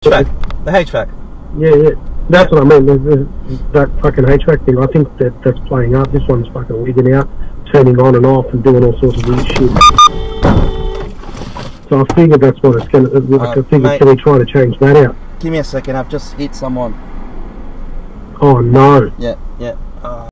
HVAC. The HVAC. Yeah. That's what I mean. That fucking HVAC thing, I think that's playing up. This one's fucking wigging out, turning on and off and doing all sorts of weird shit. So I figured that's what it's going to... I figured, can we try to change that out? Give me a second, I've just hit someone. Oh no. Yeah.